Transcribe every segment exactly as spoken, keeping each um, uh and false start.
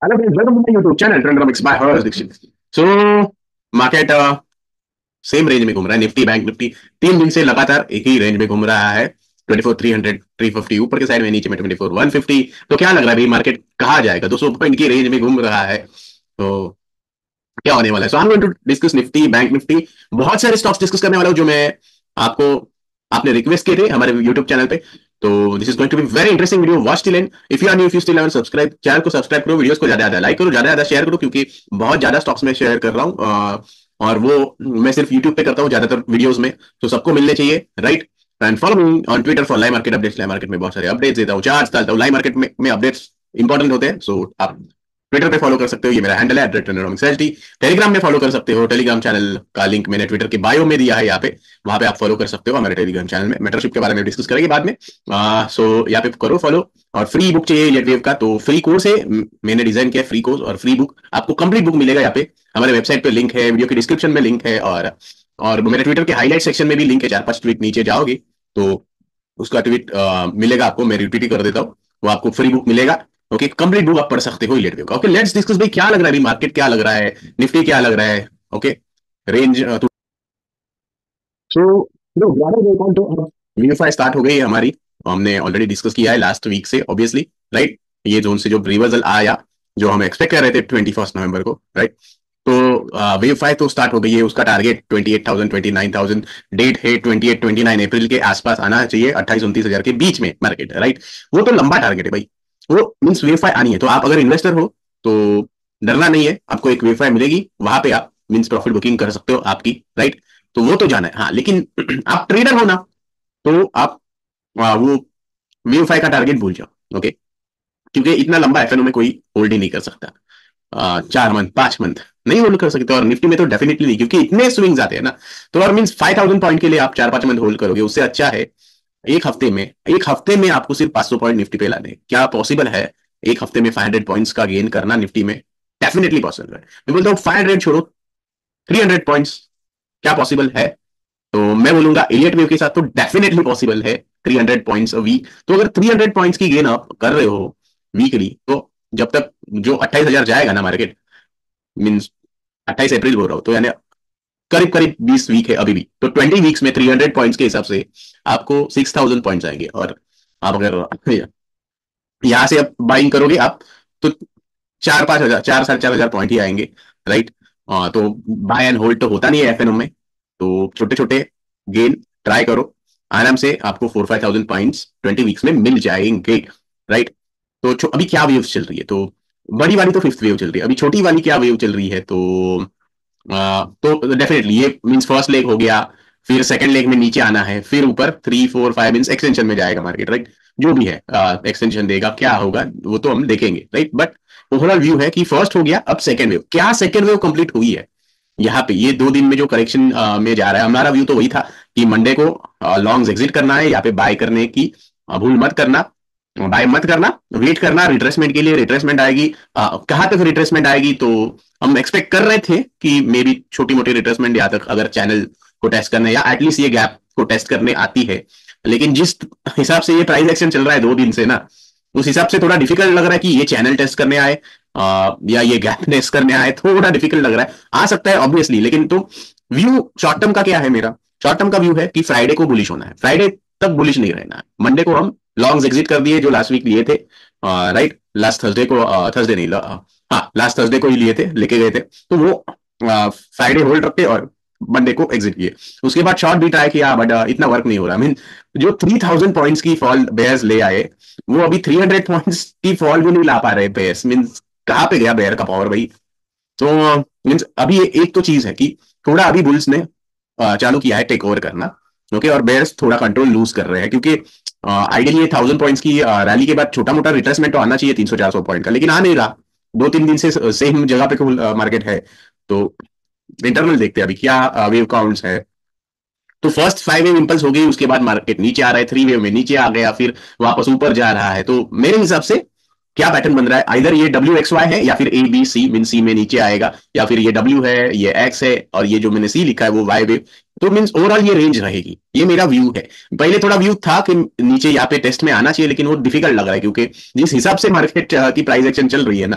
Hello friends, welcome to my YouTube channel Trendromix by Harsh Dixit. So market same range में घूम रहा है। Nifty bank Nifty तीन दिन से लगातार एक ही रेंज में घूम रहा है। Twenty four three hundred three fifty ऊपर के साइड में, नीचे में ट्वेंटी फोर वन फिफ्टी। तो क्या लग रहा है भाई, मार्केट कहाँ जाएगा? दो सौ पॉइंट की रेंज में घूम रहा है, तो क्या होने वाला है? So I am going to discuss Nifty bank Nifty. बहुत सारे स्टॉक्स डिस्कस करने वाला हूँ जो मैं आपको आपने रिक्वेस्ट किए थे हमारे यूट्यूब चैनल पे। तो this is going to be very interesting video, watch till end. If you are new, if you still haven't subscribe, channel को सब्सक्राइब करो, वीडियोस को ज्यादा ज्यादा लाइक करो, ज्यादा ज्यादा शेयर करो, क्योंकि बहुत ज्यादा स्टॉक्स में शेयर कर रहा हूँ और वो मैं सिर्फ यूट्यूब पे करता हूँ ज्यादातर वीडियोस में, तो सबको मिलने चाहिए, right? And follow me on Twitter for live market updates. Live market में बहुत सारे अपडेट्स देता हूँ, चार्ट्स डालता हूँ। लाइव मार्केट में, में अपडेट्स इंपॉर्टेंट होते हैं, सो आप ट्विटर पे फॉलो कर सकते हो, ये मेरा हैंडल है एट। टेलीग्राम में फॉलो कर सकते हो, टेलीग्राम चैनल का लिंक मैंने ट्विटर के बायो में दिया है, यहाँ पे वहां पे आप फॉलो कर सकते हो हमारे टेलीग्राम चैनल में। मेंटरशिप के बारे में डिस्कस करेंगे बाद में। सो यहाँ पे करो फॉलो। और फ्री बुक चाहिए इलियट का, तो फ्री कोर्स है, मैंने डिजाइन किया फ्री कोर्स और फ्री बुक। आपको कंप्लीट बुक मिलेगा यहाँ पे, हमारे वेबसाइट पे लिंक है, वीडियो के डिस्क्रिप्शन में लिंक है, और और मेरे ट्विटर के हाईलाइट सेक्शन में भी लिंक है। चार पांच ट्वीट नीचे जाओगे तो उसका ट्वीट मिलेगा आपको, मैं रिट्वीट कर देता हूँ, वो आपको फ्री बुक मिलेगा। ओके, कंप्लीट बुक आप पढ़ सकते हो इलियट का। ओके, लेट्स डिस्कस भाई, क्या लग रहा है अभी मार्केट, क्या लग रहा है, निफ्टी क्या लग रहा है? ओके, रेंज तो तो वीएफआई स्टार्ट हो गई है हमारी, हमने ऑलरेडी डिस्कस किया है लास्ट वीक से, ऑब्वियसली, राइट? ये जोन से जो रिवर्सल आया, जो हम एक्सपेक्ट कर रहे थे ट्वेंटी फर्स्ट नवंबर को, राइट? तो वीएफआई तो स्टार्ट हो गई है, उसका target twenty eight thousand twenty nine thousand date है, twenty eight twenty nine April के आसपास आना चाहिए, अट्ठाईस उनतीस हजार के बीच में मार्केट, राइट? वो तो लंबा टारगेट है भाई, वो मीन्स वीएफआई आनी है। तो आप अगर इन्वेस्टर हो तो डरना नहीं है, आपको एक वीएफआई मिलेगी, वहां पे आप मीन्स प्रॉफिट बुकिंग कर सकते हो आपकी, राइट? तो वो तो जाना है। हाँ, लेकिन आप ट्रेडर हो ना, तो आप आ, वो वीएफआई का टारगेट भूल जाओ, ओके? क्योंकि इतना लंबा एफएनओ में कोई होल्ड ही नहीं कर सकता। आ, चार मंथ पांच मंथ नहीं होल्ड कर सकते, और निफ्टी में तो डेफिनेटली नहीं, क्योंकि इतने स्विंग्स आते हैं ना। तो और मीन्स फाइव थाउजेंड पॉइंट के लिए आप चार पांच मंथ होल्ड करोगे, उससे अच्छा है एक हफ्ते में एक हफ्ते में आपको सिर्फ पांच सौ पॉइंट निफ्टी पे लाने। क्या पॉसिबल है एक हफ्ते में फाइव हंड्रेड पॉइंट्स का गेन करना निफ्टी में? डेफिनेटली पॉसिबल है। मैं बोलता हूँ फाइव हंड्रेड छोड़ो, थ्री हंड्रेड पॉइंट्स क्या पॉसिबल है? तो मैं बोलूंगा एलियट वेव के साथ तो डेफिनेटली पॉसिबल है three hundred points a week. तो अगर थ्री हंड्रेड पॉइंट्स की गेन आप कर रहे हो वीकली, तो जब तक जो अट्ठाईस हजार जाएगा ना मार्केट, मीन्स अट्ठाईस अप्रैल बोल रहा हूं, तो यानी करीब करीब बीस वीक है अभी भी, तो ट्वेंटी वीक्स में थ्री हंड्रेड पॉइंट्स के हिसाब से आपको सिक्स थाउजेंड पॉइंट्स आएंगे। और आप अगर यहां से आप बाइंग करोगे आप, तो चार पांच हजार चार साढ़े चार हजार पॉइंट ही आएंगे, राइट? तो बाय एंड होल्ड तो होता नहीं है एफएनओ में, तो छोटे छोटे गेन ट्राई करो, आराम से आपको four five thousand points twenty weeks में मिल जाएंगे, राइट? तो अभी क्या वेव चल रही है? तो बड़ी वाली तो फिफ्थ वेव चल रही है, अभी छोटी वाली क्या वेव चल रही है? तो आ, तो डेफिनेटली ये मींस फर्स्ट लेग हो गया, फिर सेकंड लेग में नीचे आना है, फिर ऊपर three four five means extension में जाएगा मार्केट, राइट? जो भी है एक्सटेंशन देगा, क्या होगा वो तो हम देखेंगे, राइट? बट ओवरऑल व्यू है कि फर्स्ट हो गया, अब सेकंड वेव। क्या सेकंड वेव कंप्लीट हुई है यहाँ पे? ये दो दिन में जो करेक्शन में जा रहा है, हमारा व्यू तो वही था कि मंडे को लॉन्ग्स एग्जिट करना है, यहाँ पे बाय करने की भूल मत करना, बाय मत करना, वेट करना रिट्रेसमेंट के लिए। रिट्रेसमेंट आएगी, कहां तक रिट्रेसमेंट आएगी? तो हम एक्सपेक्ट कर रहे थे कि मे बी छोटी मोटी रिट्रेसमेंट यहाँ तक, अगर चैनल को टेस्ट करने या एटलीस्ट ये गैप को टेस्ट करने आती है। लेकिन जिस हिसाब से ये प्राइस एक्शन चल रहा है दो दिन से ना, उस हिसाब से थोड़ा डिफिकल्ट लग रहा है कि ये चैनल टेस्ट करने आए आ, या ये गैप टेस्ट करने आए, थोड़ा डिफिकल्ट लग रहा है। आ सकता है ऑब्वियसली, लेकिन तो व्यू शॉर्ट टर्म का क्या है? मेरा शॉर्ट टर्म का व्यू है कि फ्राइडे को बुलिश होना है, फ्राइडे तक बुलिश नहीं रहना है। मंडे को हम लॉन्ग्स एग्जिट कर दिए जो लास्ट वीक लिए थे, राइट? लास्ट थर्सडे को, थर्सडे नहीं, हाँ लास्ट थर्सडे को ही लिए थे, लेके गए थे, तो वो फ्राइडे होल्ड रखते और मंडे को एग्जिट किए। उसके बाद शॉर्ट भी ट्राई किया, बट इतना वर्क नहीं हो रहा। मीन जो थ्री थाउजेंड पॉइंट्स की फॉल बेयर्स ले आए, वो अभी थ्री हंड्रेड पॉइंट्स की फॉल भी नहीं ला पा रहे बेयर्स। मीन्स कहाँ पे गया बेयर का पावर भाई? तो मीन्स अभी एक तो चीज है कि थोड़ा अभी बुल्स ने चालू किया है टेक ओवर करना, ओके? और बेयर्स थोड़ा कंट्रोल लूज कर रहे हैं, क्योंकि आइडियली ये थाउजेंड पॉइंट्स की रैली के बाद छोटा मोटा रिट्रेसमेंट तो आना चाहिए तीन सौ चार सौ पॉइंट का, लेकिन आ नहीं रहा। दो तीन दिन से सेम जगह पे मार्केट है। तो इंटरनल देखते हैं अभी क्या वेव काउंट्स है। तो फर्स्ट फाइव वेव इंपल्स हो गई, उसके बाद मार्केट नीचे आ रहा है, थ्री वेव में नीचे आ गया, फिर वापस ऊपर जा रहा है। तो मेरे हिसाब से क्या पैटर्न बन रहा है? आइदर ये डब्ल्यू एक्स वाई है, या फिर ए बी सी, मीन सी में नीचे आएगा, या फिर ये डब्ल्यू है, ये एक्स है, और ये जो मैंने सी लिखा है वो वाई वेव। तो मीन्स ओवरऑल ये रेंज रहेगी, ये मेरा व्यू है। पहले थोड़ा व्यू था कि नीचे यहाँ पे टेस्ट में आना चाहिए, लेकिन वो डिफिकल्ट लग रहा है, क्योंकि जिस हिसाब से मार्केट की प्राइस एक्शन चल रही है ना,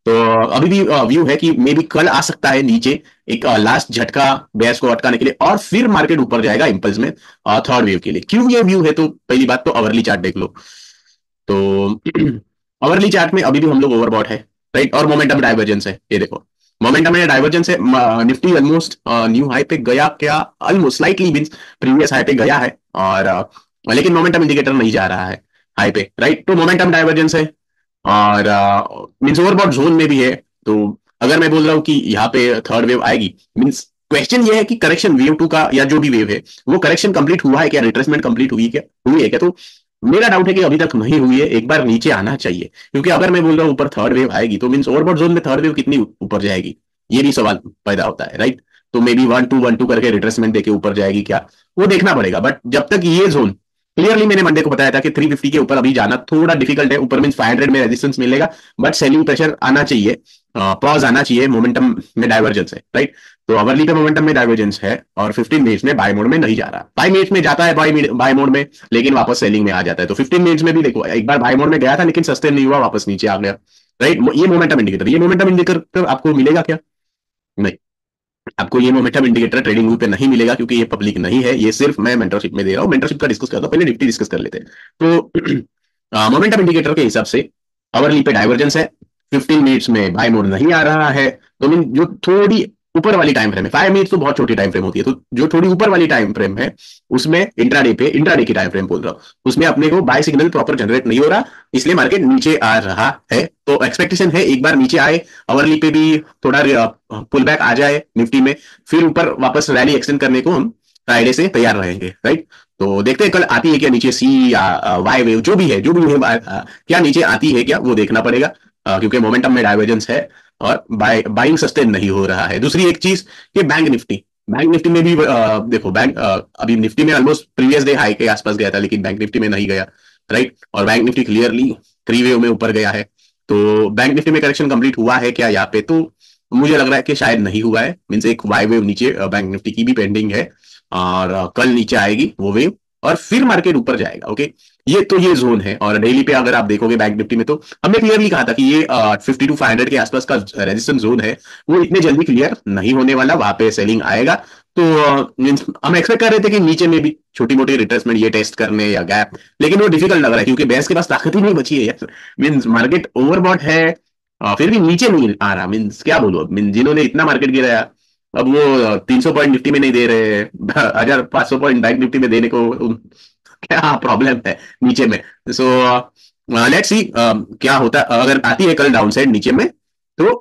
तो अभी भी व्यू है कि मे बी कल आ सकता है नीचे एक लास्ट झटका बेयर्स को अटकाने के लिए, और फिर मार्केट ऊपर जाएगा इंपल्स में थर्ड वेव के लिए। क्यों ये व्यू है? तो पहली बात तो अवरली चार्ट देख लो। तो अवरली चार्ट में अभी भी हम लोग ओवरबॉट है, राइट, और मोमेंटम डाइवर्जेंस है। ये देखो मोमेंटम में डाइवर्जेंस है। निफ्टी ऑलमोस्ट न्यू हाई पे गया क्या, almost slightly means previous high पे गया है, और uh, लेकिन मोमेंटम इंडिकेटर नहीं जा रहा है हाई पे, राइट। तो मोमेंटम डाइवर्जेंस है, और मीन्स ओवरबॉट जोन में भी है। तो अगर मैं बोल रहा हूँ कि यहाँ पे थर्ड वेव आएगी, मीन्स क्वेश्चन ये है कि करेक्शन वेव टू का या जो भी वेव है वो करेक्शन कंप्लीट हुआ है क्या, रिट्रेसमेंट कंप्लीट हुई क्या, हुई है क्या? तो मेरा डाउट है कि अभी तक नहीं हुई है, एक बार नीचे आना चाहिए। क्योंकि अगर मैं बोल रहा हूँ ऊपर थर्ड वेव आएगी तो मीन्स ओवरबॉट जोन में थर्ड वेव कितनी ऊपर जाएगी, ये भी सवाल पैदा होता है, राइट। तो maybe one two one two करके रिट्रेसमेंट देके ऊपर जाएगी क्या, वो देखना पड़ेगा। बट जब तक ये जोन क्लियरली, मैंने मंडे को बताया था कि थ्री फिफ्टी के ऊपर अभी जाना थोड़ा डिफिकल्ट है, ऊपर मीन फाइव हंड्रेड में रेजिस्टेंस मिलेगा, बट सेलिंग प्रेशर आना चाहिए, पॉज आना चाहिए, मोमेंटम में डाइवर्जेंस है, राइट। तो अवरली पे मोमेंटम में डाइवर्जेंस है, और फिफ्टीन मिनट्स में बाय मोड में नहीं जा रहा, फाइव मिनट्स में जाता है बाय बाय मोड में, लेकिन वापस सेलिंग में आ जाता है। तो फिफ्टीन मिनट्स में भी देखो एक बार बाय मोड में गया था लेकिन सस्टेन नहीं हुआ, वापस नीचे आ गया, राइट। ये मोमेंटम इंडिकेटर, ये मोमेंटम इंडिकेटर आपको मिलेगा क्या? नहीं, आपको ये मोमेंटम इंडिकेटर ट्रेडिंग व्यू पे नहीं मिलेगा, क्योंकि ये पब्लिक नहीं है, ये सिर्फ मैं मेंटरशिप में दे रहा हूँ। मेंटरशिप का डिस्कस करता हूँ, पहले निफ्टी डिस्कस कर लेते हैं। तो मोमेंटम इंडिकेटर के हिसाब से अवरली पे डाइवर्जेंस है, फिफ्टीन मिनट्स में बाय मोड नहीं आ रहा है, तो मीन जो थोड़ी ऊपर वाली टाइम फ्रेम है, फाइव मिनट्स तो बहुत छोटी टाइम फ्रेम होती है, तो जो थोड़ी ऊपर वाली टाइम फ्रेम है उसमें इंट्राडे पे, इंट्राडे की टाइम फ्रेम बोल रहा हूँ, उसमें अपने को बाय सिग्नल प्रॉपर जनरेट नहीं हो रहा, इसलिए मार्केट नीचे आ रहा है। तो एक्सपेक्टेशन है एक बार नीचे आए, अवरली पे भी थोड़ा पुल बैक आ जाए निफ्टी में, फिर ऊपर वापस रैली एक्सटेंड करने को हम फ्राइडे से तैयार रहेंगे, राइट। तो देखते हैं कल आती है क्या नीचे सी या वाई वेव, जो भी है जो भी है, क्या नीचे आती है क्या, वो देखना पड़ेगा, क्योंकि मोमेंटम में डाइवर्जेंस है और बाय बाइंग सस्टेन नहीं हो रहा है। दूसरी एक चीज कि बैंक निफ्टी, बैंक निफ्टी में भी आ, देखो बैंक आ, अभी निफ्टी में ऑलमोस्ट प्रीवियस डे हाई के आसपास गया था, लेकिन बैंक निफ्टी में नहीं गया, राइट। और bank Nifty clearly three wave में ऊपर गया है। तो बैंक निफ्टी में करेक्शन कंप्लीट हुआ है क्या यहाँ पे? तो मुझे लग रहा है कि शायद नहीं हुआ है, मीन्स एक वाई वेव नीचे बैंक निफ्टी की भी पेंडिंग है, और कल नीचे आएगी वो वेव, और फिर मार्केट ऊपर जाएगा। ओके, ये तो ये जोन है। और डेली पे अगर आप देखोगे बैंक निफ्टी में, तो हमने क्लियरली कहा था कि ये फिफ्टी टू फाइव हंड्रेड के आसपास का रेजिस्टेंस जोन है, वो इतने जल्दी क्लियर नहीं होने वाला, वहां पे सेलिंग आएगा। तो मीन्स हम एक्सपेक्ट कर रहे थे कि नीचे में भी छोटी मोटी रिट्रेसमेंट ये टेस्ट करने या गैप, लेकिन वो डिफिकल्ट लग रहा है, क्योंकि बेस के पास ताकत ही नहीं बची है यार। मीन्स मार्केट ओवरबॉट है, आ, फिर भी नीचे नहीं आ रहा। मीन्स क्या बोलूं, मीन जिन्होंने इतना मार्केट गिराया, अब वो तीन सौ पॉइंट निफ्टी में नहीं दे रहे, हजार पांच सौ पॉइंट बैंक निफ्टी में देने को क्या प्रॉब्लम है नीचे में। सो लेट्स सी क्या होता है, अगर आती है कल डाउन साइड नीचे में, तो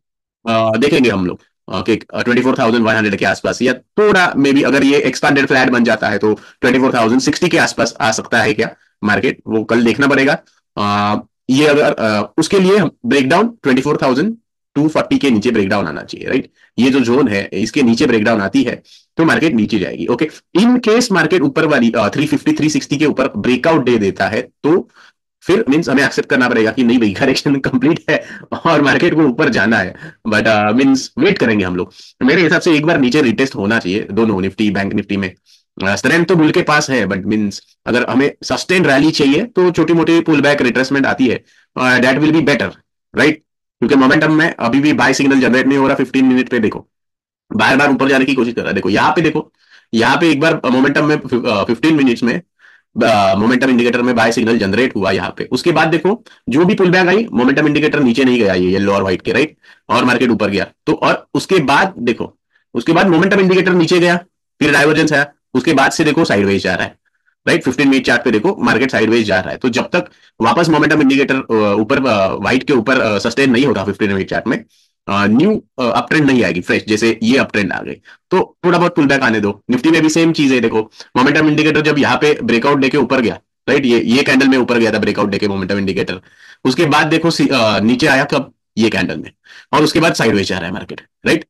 uh, देखेंगे हम लोग कि twenty four thousand one hundred के आसपास, या थोड़ा मे बी अगर ये एक्सपांडेड फ्लैट बन जाता है तो ट्वेंटी फोर थाउजेंड सिक्सटी के आसपास आ सकता है क्या मार्केट, वो कल देखना पड़ेगा। uh, ये अगर uh, उसके लिए breakdown twenty four thousand two forty के नीचे ब्रेकडाउन आना चाहिए, राइट। ये जो जोन है इसके नीचे ब्रेकडाउन आती है तो मार्केट नीचे जाएगी। ओके, इन केस मार्केट ऊपर वाली थ्री फिफ्टी थ्री सिक्सटी के ऊपर ब्रेकआउट दे देता है, तो फिर मीन्स हमें एक्सेप्ट करना पड़ेगा कि नहीं भाई करेक्शन कंप्लीट है और मार्केट को ऊपर जाना है। बट मीन्स वेट करेंगे हम लोग। मेरे हिसाब से एक बार नीचे रिटेस्ट होना चाहिए दोनों निफ्टी बैंक निफ्टी में। स्ट्रेंथ तो बुल के पास है, बट मीन्स अगर हमें सस्टेन रैली चाहिए तो छोटी मोटी पुल बैक रिट्रेसमेंट आती है, that will be better, right. क्योंकि मोमेंटम में अभी भी बाय सिग्नल जनरेट नहीं हो रहा। फिफ्टीन मिनट पे देखो बार बार ऊपर जाने की कोशिश कर रहा है, देखो यहाँ पे, देखो यहाँ पे एक बार मोमेंटम में फिफ्टीन मिनट्स में मोमेंटम इंडिकेटर में बाय सिग्नल जनरेट हुआ यहाँ पे। उसके बाद देखो जो भी पुल बैक आई, मोमेंटम इंडिकेटर नीचे नहीं गया, ये येलो और व्हाइट के, राइट, और मार्केट ऊपर गया। तो और उसके बाद देखो, उसके बाद मोमेंटम इंडिकेटर नीचे गया, फिर डाइवर्जेंस आया, उसके बाद से देखो साइडवेज जा रहा है, राइट। फिफ्टीन मिनट चार्ट पे देखो मार्केट साइडवेज जा रहा है। तो जब तक वापस मोमेंटम इंडिकेटर ऊपर व्हाइट के ऊपर सस्टेन नहीं होता फिफ्टीन मिनट चार्ट में, न्यू अप ट्रेंड नहीं आएगी फ्रेश, जैसे ये अप ट्रेंड आ गई, तो थोड़ा बहुत पुल बैक आने दो। निफ्टी में भी सेम चीज है, देखो मोमेंटम इंडिकेटर जब यहाँ पे ब्रेकआउट देके ऊपर गया, राइट, ये ये कैंडल में ऊपर गया था ब्रेकआउट देके मोमेंटम इंडिकेटर, उसके बाद देखो आ, नीचे आया कब, ये कैंडल में, और उसके बाद साइडवेज जा रहा है मार्केट, राइट।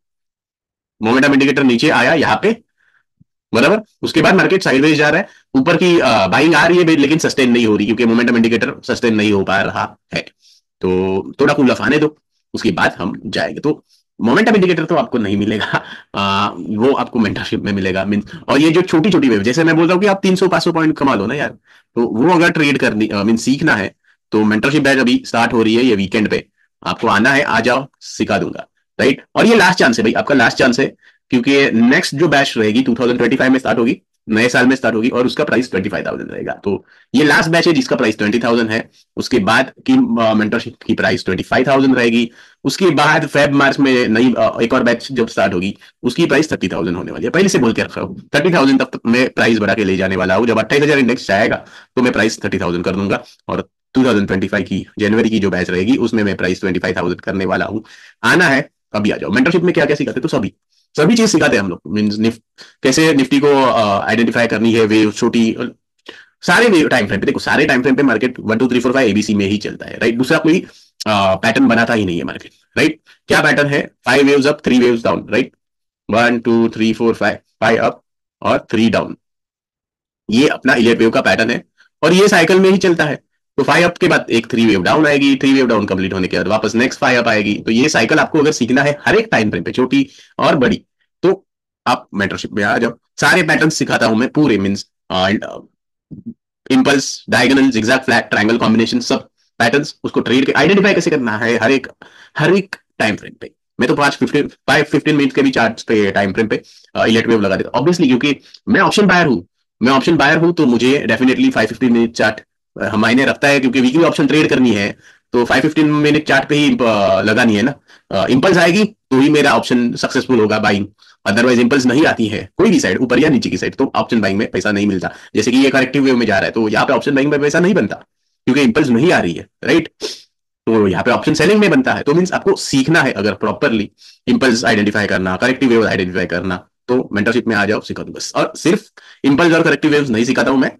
मोमेंटम इंडिकेटर नीचे आया यहाँ पे, बराबर, उसके बाद मार्केट साइडवेज जा रहा है, ऊपर की बाइंग आ रही है लेकिन सस्टेन नहीं हो रही, क्योंकि मोमेंटम इंडिकेटर सस्टेन नहीं हो पा रहा है। तो थोड़ा कूल ऑफ आने दो, उसके बाद हम जाएंगे। तो मोमेंटम इंडिकेटर तो आपको नहीं मिलेगा, आ, वो आपको मेंटरशिप में मिलेगा मीन। और ये जो छोटी छोटी वेव, जैसे मैं बोल रहा हूँ कि आप तीन सौ पांच सौ पॉइंट कमा लो ना यार, तो वो अगर ट्रेड करनी मीन सीखना है, तो मेंटरशिप बैच अभी स्टार्ट हो रही है ये वीकेंड पे, आपको आना है, आ जाओ, सिखा दूंगा, राइट। और ये लास्ट चांस है भाई, आपका लास्ट चांस है, क्योंकि नेक्स्ट जो बैच रहेगी टू थाउजेंड ट्वेंटी फाइव में स्टार्ट होगी, नए साल में स्टार्ट होगी, और उसका प्राइस ट्वेंटी फाइव थाउजेंड रहेगा। तो ये लास्ट बैच है जिसका प्राइस ट्वेंटी थाउजेंड है। उसके बाद की मेंटरशिप की प्राइस ट्वेंटी फाइव थाउजेंड रहेगी। उसके बाद फेब मार्च में नई एक और बैच जब स्टार्ट होगी, उसकी प्राइस थर्टी थाउजेंड होने वाली है। पहले से बोल के रखा हूँ, थर्टी थाउजेंड तक मैं प्राइस बढ़ा के ले जाने वाला हूँ। जब अट्ठाईस हजार इंडेक्स जाएगा तो मैं प्राइस थर्टी थाउजेंड कर दूंगा, और टू थाउजेंड ट्वेंटी फाइव की जनवरी की जो बैच रहेगी उसमें मैं प्राइस ट्वेंटी फाइव थाउजेंड करने वाला हूँ। आना है, अभी आ जाओ। मेंटरशिप में क्या क्या सिखाते, तो सभी सभी चीज सिखाते हैं हम लोग। मीन्स निफ, कैसे निफ्टी को आइडेंटिफाई करनी है, वे छोटी सारे टाइम फ्रेम पे, देखो सारे टाइम फ्रेम पे market one two three four five A B C में ही चलता है, राइट। दूसरा कोई पैटर्न बनाता ही नहीं है मार्केट, राइट। क्या पैटर्न है, five waves up, three waves down, right. One two three four five, five up और थ्री डाउन, ये अपना इलियट वेव का पैटर्न है, और ये साइकिल में ही चलता है। तो फाइव अप के बाद एक थ्री वेव डाउन आएगी, थ्री वेव डाउन कंप्लीट होने के बाद वापस नेक्स्ट फाइव अप आएगी। तो ये साइकिल आपको अगर सीखना है हर एक टाइम फ्रेम पे, छोटी और बड़ी, तो आप मेंटरशिप में आ जाओ। सारे पैटर्न सिखाता हूं मैं पूरे, means impulse, diagonal, zigzag, flat, triangle combination, सब पैटर्न्स, उसको ट्रेड के आइडेंटिफाई कैसे करना है हर एक हर एक टाइम फ्रेम पे। मैं तो पांच फिफ्टीन फाइव फिफ्टीन मिनट के भी चार्ट पे टाइम फ्रेम पे इलेक्ट वेव लगा देता, ऑब्वियसली क्योंकि मैं ऑप्शन बायर हूँ। मैं ऑप्शन बायर हूं तो मुझे definitely five fifteen minute chart मायने रखता है, क्योंकि वीकली ऑप्शन ट्रेड करनी है तो फाइव फिफ्टीन मिनट चार्ट पे ही लगानी है ना। इंपल्स आएगी तो ही मेरा ऑप्शन सक्सेसफुल होगा बाइंग, अदरवाइज इंपल्स नहीं आती है कोई भी साइड, ऊपर या नीचे की साइड, तो ऑप्शन बाइंग में पैसा नहीं मिलता। जैसे कि ये करेक्टिव वेव में जा रहा है तो यहाँ पे ऑप्शन बाइंग में पैसा नहीं बनता, क्योंकि इंपल्स नहीं आ रही है, राइट। तो यहाँ पे ऑप्शन सेलिंग में बनता है। तो मीन्स आपको सीखना है अगर प्रॉपरली इंपल्स आइडेंटिफाई करना, करेक्टिव वेव आइडेंटिफाई करना, तो मेंटरशिप में आ जाओ, सिखा दूंगा। और सिर्फ इंपल्स और करेक्टिव वेव्स नहीं सिखाता हूं मैं,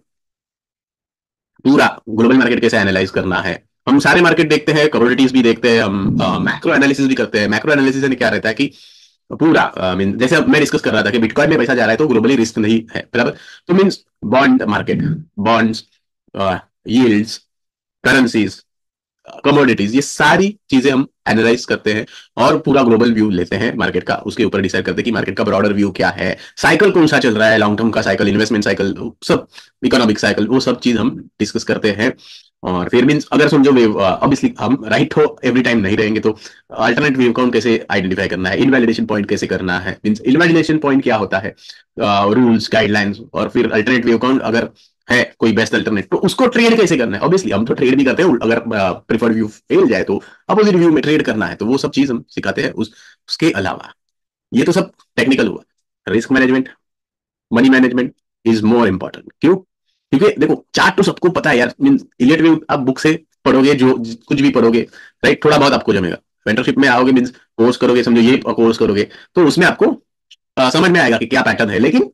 पूरा ग्लोबल मार्केट कैसे एनालाइज करना है। हम सारे मार्केट देखते हैं, कमोडिटीज भी देखते हैं, हम मैक्रो एनालिसिस भी करते हैं। मैक्रो एनालिसिस में क्या रहता है कि पूरा मीन, जैसे अब मैं डिस्कस कर रहा था कि बिटकॉइन में पैसा जा रहा है तो ग्लोबली रिस्क नहीं है, बराबर। तो means bond market, bonds, yields, currencies, commodities, ये सारी चीजें हम एनालाइज करते हैं और पूरा ग्लोबल व्यू लेते हैं मार्केट का। उसके ऊपर डिसाइड करते हैं कि मार्केट का ब्रॉडर व्यू क्या है, साइकिल कौन सा चल रहा है, लॉन्ग टर्म का साइकिल, इन्वेस्टमेंट साइकिल, सब इकोनॉमिक साइकिल, वो सब चीज हम डिस्कस करते हैं। और फिर मीन्स अगर समझो वेव, ऑब्वियसली हम राइट हो एवरी टाइम नहीं रहेंगे, तो अल्टरनेट वेव काउंट कैसे आइडेंटिफाई करना है, इनवैलिडेशन पॉइंट कैसे करना है। मीन्स इनवैलिडेशन पॉइंट क्या होता है, रूल्स, गाइडलाइंस, और फिर अल्टरनेट वेव काउंट अगर है कोई बेस्ट अल्टरनेट, तो उसको ट्रेड कैसे करना है। ऑब्वियसली हम तो ट्रेड भी करते हैं, अगर प्रीफर्ड व्यू फेल जाए तो अपोजिट व्यू में ट्रेड करना है, तो वो सब चीज हम सिखाते हैं। उस, उसके अलावा ये तो सब टेक्निकल हुआ। Risk management, money management is more important. क्यों? क्योंकि देखो चार्ट तो सबको पता है यार, मीन इलियट व्यू आप बुक से पढ़ोगे, जो कुछ भी पढ़ोगे, राइट, थोड़ा बहुत आपको जमेगा। मेंटरशिप में आओगे, मीन कोर्स करोगे, समझो ये कोर्स करोगे, तो उसमें आपको आ, समझ में आएगा कि क्या पैटर्न है। लेकिन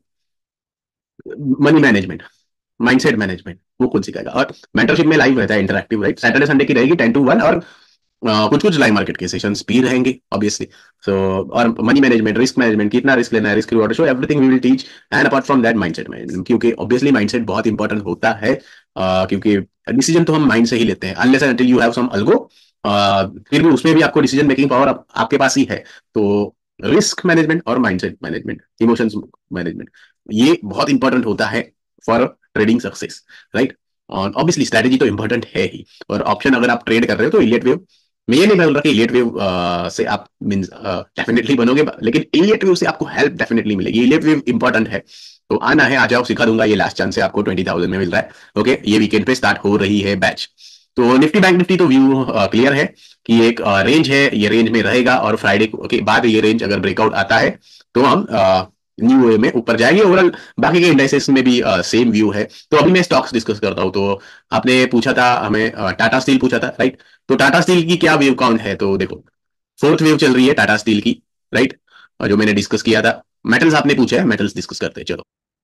मनी मैनेजमेंट, माइंडसेट मैनेजमेंट, वो खुद सिखाएगा। और मेंटरशिप में लाइव रहता है, इंटरैक्टिव, राइट। सैटरडे संडे की रहेगी टेन टू वन, और Uh, कुछ कुछ लाइव मार्केट के सेशंस भी रहेंगे ऑब्वियसली। सो और मनी मैनेजमेंट, रिस्क मैनेजमेंट, कितना रिस्क लेना है, risk reward, so everything we will teach. And apart from that mindset management, क्योंकि ऑब्वियसली माइंडसेट बहुत इंपॉर्टेंट होता है, uh, क्योंकि डिसीजन तो हम माइंड से ही लेते हैं, unless and until you have some algo, फिर भी उसमें भी आपको डिसीजन मेकिंग पावर आप, आपके पास ही है। तो रिस्क मैनेजमेंट और माइंडसेट मैनेजमेंट, इमोशंस मैनेजमेंट, ये बहुत इंपॉर्टेंट होता है फॉर ट्रेडिंग सक्सेस, राइट। और ऑब्वियसली स्ट्रेटेजी तो इंपॉर्टेंट है ही। और ऑप्शन अगर आप ट्रेड कर रहे हो तो इलियट वेव, मैं ये नहीं बोल रहा कि इलियट वेव से आप मींस डेफिनेटली बनोगे, लेकिन इलियट वेव से आपको हेल्प डेफिनेटली मिलेगी। इलियट वेव इंपॉर्टेंट है, तो आना है, आ जाओ, सिखा दूंगा। ये लास्ट चांस है, आपको ट्वेंटी थाउजेंड में मिल रहा है। ओके, ये वीकेंड पे स्टार्ट हो रही है बैच। तो निफ्टी बैंक निफ्टी तो व्यू क्लियर है कि एक रेंज है, ये रेंज में रहेगा, और फ्राइडे के बाद ये रेंज अगर ब्रेकआउट आता है तो हम न्यू वे में ऊपर जाएंगे। ओवरऑल बाकी के इंडाइसेस में भी सेम व्यू है। तो अभी मैं स्टॉक्स डिस्कस करता हूँ। तो आपने पूछा था हमें, टाटा स्टील पूछा था, राइट। तो टाटा स्टील की क्या वेव काउंट है, तो देखो फोर्थ वेव चल रही है टाटा स्टील की, राइट, जो मैंने डिस्कस किया था। मेटल्स आपने पूछा है, मेटल्स डिस्कस करते हैं, चलो।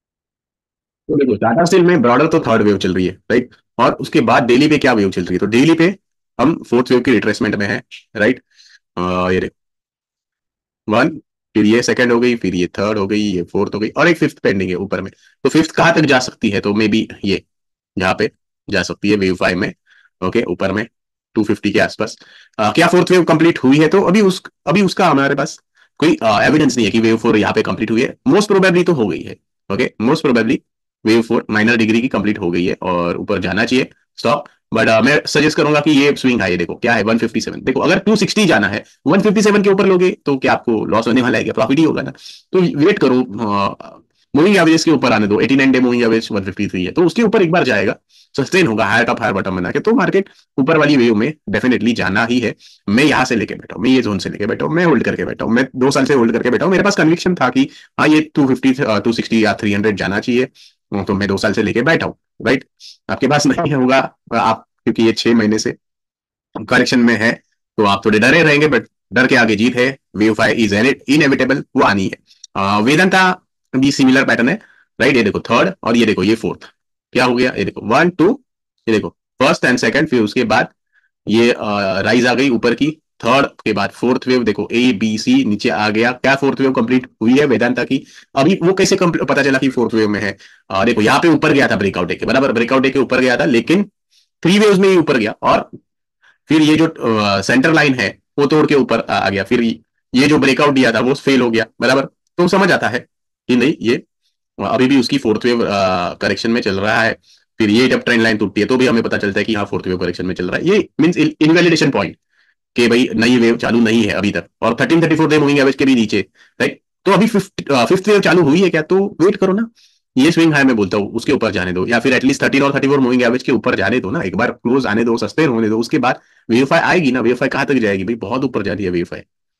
तो देखो टाटा स्टील में ब्रॉडर तो थर्ड वेव चल रही है, राइट। और उसके बाद डेली पे क्या वेव चल रही है, तो डेली पे हम फोर्थ वेव की रिट्रेसमेंट में है, राइट। ये देखो वन, फिर ये सेकंड हो गई, फिर ये थर्ड हो गई, ये फोर्थ हो गई, और एक फिफ्थ पेंडिंग है ऊपर में। तो फिफ्थ कहाँ तक जा सकती है, तो मे बी ये यहाँ पे जा सकती है वेव फाइव में, ओके, ऊपर में टू फिफ्टी के आसपास। आ, क्या फोर्थ वेव कंप्लीट हुई है, तो अभी उस अभी उसका हमारे पास कोई एविडेंस नहीं है कि वेव फोर यहाँ पे कंप्लीट हुई है। मोस्ट प्रोबेबली तो हो गई है, okay, most probably wave four minor degree की कंप्लीट हो गई है और ऊपर जाना चाहिए स्टॉक। बट मैं सजेस्ट करूंगा कि ये स्विंग हाई देखो क्या है वन फिफ्टी सेवन। देखो अगर टू सिक्सटी जाना है वन फिफ्टी सेवन के ऊपर लोगे तो क्या आपको लॉस होने वाला है? क्या प्रॉफिट ही होगा ना। तो वेट करो, मूविंग एवरेज के ऊपर आने दो। Eighty nine day moving average one fifty three है, तो उसके ऊपर एक बार जाएगा, सस्टेन होगा हायर टॉप हायर बॉटम बना के, तो मार्केट ऊपर वाली वेव में डेफिनेटली जाना ही है। मैं यहाँ से लेके बैठा हूँ, मैं ये जोन से लेके बैठा हूँ, मैं होल्ड करके बैठा हूँ, मैं दो साल से होल्ड करके बैठा हूँ। मेरे पास कन्विक्शन था कि हाँ ये टू फिफ्टी टू सिक्सटी या थ्री हंड्रेड जाना चाहिए, तो मैं दो साल से लेके बैठा हूँ। राइट, आपके पास नहीं होगा आप, क्योंकि ये छह महीने से करेक्शन में है, तो आप थोड़े डरे रहेंगे, बट डर के आगे जीत है। वेव फाइव इज इनएविटेबल, वो आनी है। अ, वेदांता भी सिमिलर पैटर्न है। राइट, ये देखो थर्ड और ये देखो ये फोर्थ, क्या हो गया, ये देखो वन टू, ये देखो फर्स्ट एंड सेकंड, फिर उसके बाद ये राइज आ गई ऊपर की, थर्ड के बाद फोर्थ वेव देखो ए बी सी नीचे आ गया। क्या फोर्थ वेव कंप्लीट हुई है वेदांता की? अभी वो कैसे पता चला कि फोर्थ वेव में है? आ, देखो यहाँ पे ऊपर गया था ब्रेकआउट डे के बराबर, ब्रेकआउट डे के ऊपर गया था, लेकिन थ्री वेव्स में ही ऊपर गया, और फिर ये जो सेंटर लाइन है वो तोड़ के ऊपर आ, आ गया, फिर ये जो ब्रेकआउट दिया था वो फेल हो गया बराबर। तो समझ आता है कि नहीं ये अभी भी उसकी फोर्थ वेव करेक्शन में चल रहा है। फिर ये जब ट्रेंड लाइन टूटती है तो भी हमें पता चलता है कि हाँ फोर्थ वेव करेक्शन में चल रहा है। ये मींस इनवैलिडेशन पॉइंट कि भाई नई वेव चालू नहीं है अभी तक, और thirteen thirty four day moving average के भी नीचे। राइट, तो अभी फिफ्थ फिफ्थ वेव चालू हुई है क्या? तो वेट करो ना, ये स्विंग हाई मैं बोलता हूँ उसके ऊपर जाने दो, या फिर एटलीस्ट थर्टीन और थर्टी फोर मूविंग एवरेज के ऊपर जाने दो ना, एक बार क्लोज आने दो, सस्टेन होने दो, उसके बाद वेरीफाई आएगी ना। वेरीफाई कहां तक जाएगी भाई? बहुत ऊपर जा रही है वेरीफाई,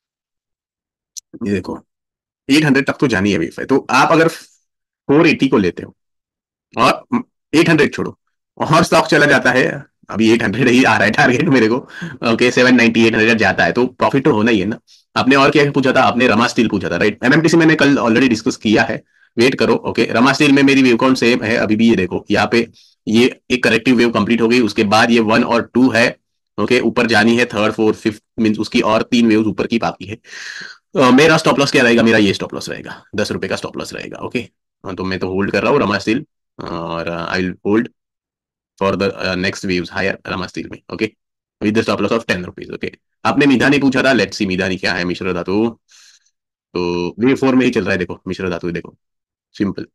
ये देखो एट हंड्रेड तक तो जानी है वेरीफाई। तो आप अगर फोर एटी को लेते हो और एट हंड्रेड छोड़ो और स्टॉक चला जाता है, अभी एट हंड्रेड ही आ रहा है टारगेट मेरे को, okay seven ninety eight hundred जाता है, तो प्रॉफिट तो होना ही है ना। आपने और क्या पूछा था? आपने रमा स्टील पूछा था, राइट। एमएमटीसी मैंने कल ऑलरेडी डिस्कस किया है, वेट करो। ओके, रमा स्टील में मेरी वेव काउंट सेम है अभी भी, ये देखो यहाँ पे ये एक करेक्टिव वेव कंप्लीट हो गई, उसके बाद ये वन और टू है। ओके, ऊपर जानी है, थर्ड फोर्थ फिफ्थ मीन उसकी और तीन वेव ऊपर की बाकी है। uh, मेरा स्टॉप लॉस क्या रहेगा? मेरा ये स्टॉप लॉस रहेगा, दस रुपए का स्टॉप लॉस रहेगा। ओके, तो मैं तो होल्ड कर रहा हूँ रमा स्टील, और I will hold for the next waves higher Rama steel में। Okay, with the stop loss of ten rupees. Okay, आपने मिधानी पूछा था, लेट्स सी मिधानी क्या है, मिश्र धातु। तो वेव फोर में ही चल रहा है, देखो मिश्र धातु देखो, सिंपल,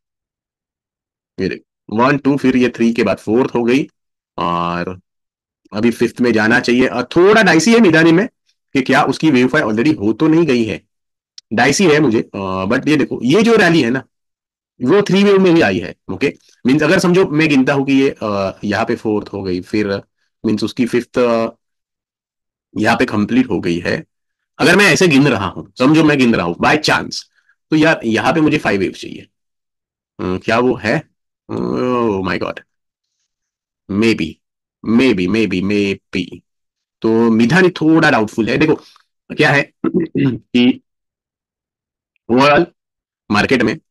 ये देखो वन टू, फिर ये थ्री के बाद फोर्थ हो गई, और अभी फिफ्थ में जाना चाहिए। और थोड़ा डाइसी है मिधानी में कि क्या उसकी वेव फाइव ऑलरेडी हो तो नहीं गई है, डाइसी है मुझे, बट ये देखो ये जो रैली है ना वो थ्री वेव में भी आई है। ओके, मीन्स अगर समझो मैं गिनता हूं कि ये अ, यहाँ पे फोर्थ हो गई, फिर मीन्स उसकी फिफ्थ यहाँ पे कंप्लीट हो गई है। अगर मैं ऐसे गिन रहा हूं, समझो मैं गिन रहा हूं बाय चांस, तो यार यहाँ पे मुझे फाइव वेव चाहिए। अ, क्या वो है? Oh my god, maybe maybe maybe maybe. तो मिधानी थोड़ा डाउटफुल है। देखो क्या है कि ओवरऑल मार्केट में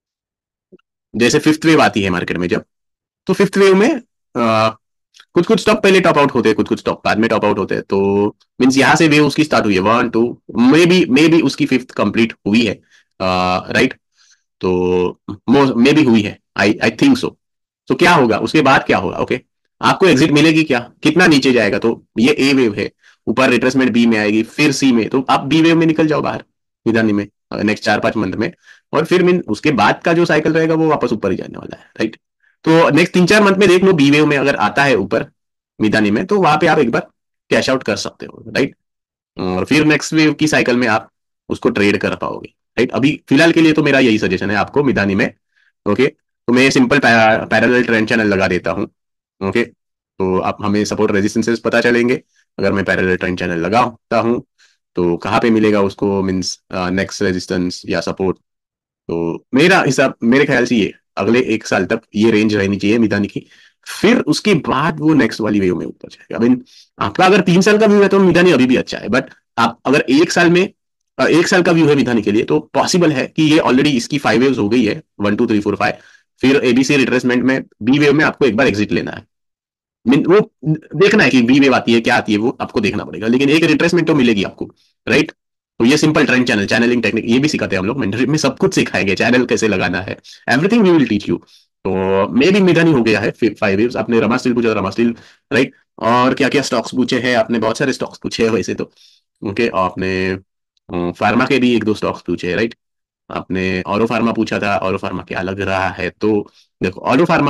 जैसे फिफ्थ वेव आती है मार्केट में जब, तो फिफ्थ वेव में आ, कुछ कुछ स्टॉक पहले टॉप आउट होते हैं, कुछ कुछ स्टॉक बाद में टॉप आउट होते हैं। तो मीन्स यहाँ से वेव उसकी स्टार्ट हुई है one two, maybe maybe उसकी फिफ्थ कंप्लीट हुई है, राइट। तो मे बी हुई है, आई आई थिंक सो। तो क्या होगा उसके बाद, क्या होगा? ओके, आपको एग्जिट मिलेगी क्या? कितना नीचे जाएगा? तो ये ए वेव है, ऊपर रिट्रेसमेंट बी में आएगी, फिर सी में, तो आप बी वेव में निकल जाओ बाहर निदानी में नेक्स्ट चार पांच मंथ में, और फिर मीन उसके बाद का जो साइकिल रहेगा वो वापस ऊपर ही जाने वाला है, राइट। तो नेक्स्ट तीन चार मंथ में देख लो, बी वेव में अगर आता है ऊपर मिदानी में, तो वहां पे आप एक बार कैश आउट कर सकते हो, राइट। और फिर नेक्स्ट वेव की साइकिल में आप उसको ट्रेड कर पाओगे, राइट। अभी फिलहाल के लिए तो मेरा यही सजेशन है आपको मिदानी में। ओके, तो मैं सिंपल पैरेलल ट्रेंड चैनल लगा देता हूँ। ओके, तो आप हमें सपोर्ट रेजिस्टेंसेस पता चलेंगे अगर मैं पैरेलल ट्रेंड चैनल लगाता हूँ, तो कहाँ पे मिलेगा उसको, मीन्स नेक्स्ट रेजिस्टेंस या सपोर्ट। तो मेरा हिसाब, मेरे ख्याल से ये अगले एक साल तक ये रेंज रहनी चाहिए मितानी की, फिर उसके बाद वो नेक्स्ट वाली वेव में ऊपर जाएगा। मीन आपका अगर तीन साल का व्यू है तो मितानी अभी भी अच्छा है, बट आप अगर एक साल में अ, एक साल का व्यू है मितानी के लिए, तो पॉसिबल है कि ये ऑलरेडी इसकी फाइव वेव्स हो गई है, one two three four five, फिर एबीसी रिट्रेसमेंट में बी वेव में आपको एक बार एग्जिट लेना है। मीन वो देखना है कि बी वेव आती है क्या आती है, वो आपको देखना पड़ेगा, लेकिन एक रिट्रेसमेंट तो मिलेगी आपको, राइट। तो ये simple trend channel channeling technique ये भी सिखाते हैं हम लोग मेंटरशिप में, सब कुछ सिखाएंगे, चैनल कैसे लगाना है, everything we will teach you. तो मे भी मिधानी हो गया है फाइव वेव्स। आपने रमा स्टील पूछा, रमा स्टील, राइट। और क्या क्या स्टॉक्स पूछे हैं आपने? बहुत सारे स्टॉक्स पूछे हैं वैसे तो। ओके, आपने फार्मा के भी एक दो स्टॉक्स पूछे, राइट। आपने ऑरो फार्मा पूछा था, ऑरो फार्मा क्या लग रहा है? तो देखो ऑरो फार्मा में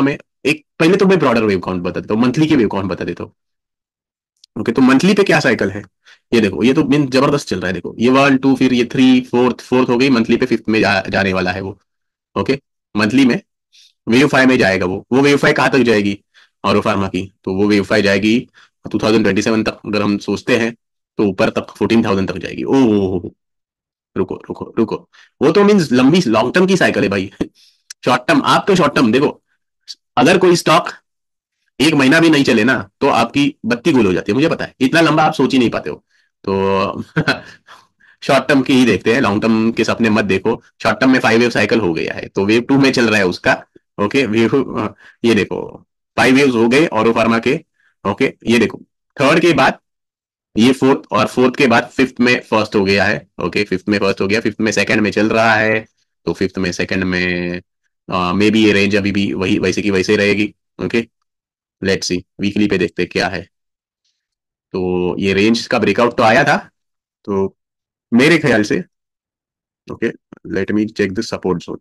एक पहले तो मैं ब्रॉडर वेव काउंट बता देता हूँ, मंथली के वेव काउंट बता देता हूँ। ओके, तो मंथली पे क्या साइकिल है, ये देखो, ये तो मीन जबरदस्त चल रहा है। देखो ये वन टू, फिर ये थ्री, फोर्थ फोर्थ हो गई, मंथली पे फिफ्थ में जा, जाने वाला है वो। ओके, मंथली में वेव फाइव में जाएगा वो वो वेव फाइव कहाँ तक जाएगी, और फार्मा की, तो वो वेव फाइव जाएगी टू थाउजेंड ट्वेंटी सेवन तक, अगर हम सोचते हैं तो ऊपर तक फोर्टीन थाउजेंड तक जाएगी। ओ, रुको रुको रुको, वो तो मीन्स लंबी लॉन्ग टर्म की साइकिल है भाई। शॉर्ट टर्म, आप तो शॉर्ट टर्म देखो, अगर कोई स्टॉक एक महीना भी नहीं चले ना तो आपकी बत्ती गुल हो जाती है, मुझे पता है, इतना लंबा आप सोच ही नहीं पाते हो। तो शॉर्ट टर्म की ही देखते हैं, लॉन्ग टर्म के सपने मत देखो। शॉर्ट टर्म में फाइव वेव साइकिल हो गया है, तो वेव टू में चल रहा है उसका। ओके, वेव, ये देखो, फाइव वेव्स हो गए और फार्मा के। ओके, ये देखो, थर्ड के बाद ये फोर्थ, और फोर्थ के बाद फिफ्थ में फर्स्ट हो गया है। ओके, फिफ्थ में फर्स्ट हो गया, फिफ्थ में सेकंड में चल रहा है, तो फिफ्थ में सेकंड में मे बी ये रेंज अभी भी वही वैसे की वैसे रहेगी। ओके, लेट्स सी वीकली पे देखते क्या है। तो ये रेंज का ब्रेकआउट तो आया था, तो मेरे ख्याल से, okay, let me check the support zone.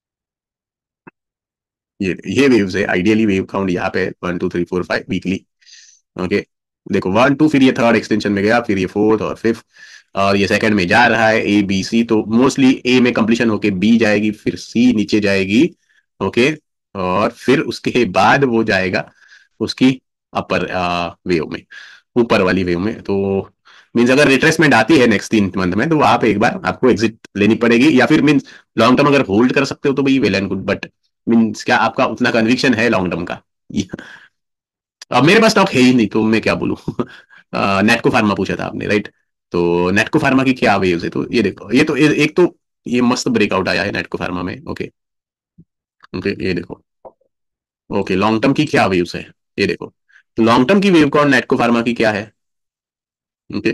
ये ये वेव्स है, आइडियली वेव काउंट यहाँ पे one two three four five weekly. Okay, देखो वन टू, फिर ये थर्ड एक्सटेंशन में गया, फिर ये फोर्थ और फिफ्थ, और ये सेकंड में जा रहा है ए बी सी, तो मोस्टली ए में कंप्लीशन होके बी जाएगी, फिर सी नीचे जाएगी। ओके, और फिर उसके बाद वो जाएगा उसकी अपर वेव में, ऊपर वाली वेव में। तो मीन्स अगर रिट्रेसमेंट आती है नेक्स्ट तीन मंथ में, तो वहां पे एक बार आपको एग्जिट लेनी पड़ेगी, या फिर मीन्स लॉन्ग टर्म अगर होल्ड कर सकते हो तो भाई well and good, but means क्या आपका उतना कन्विक्शन है लॉन्ग टर्म का? अब मेरे पास स्टॉक है ही नहीं, तो मैं क्या बोलूँ। नेटको फार्मा पूछा था आपने, राइट? तो नेटको फार्मा की क्या वेव्स है, तो ये देखो, ये तो ये, एक तो ये मस्त ब्रेकआउट आया है नेटको फार्मा में। ओके, ओके, ये देखो, ओके, लॉन्ग टर्म की क्या वेव्स है, ये देखो, लॉन्ग टर्म की वेव कौन नेटको फार्मा की क्या है। ओके,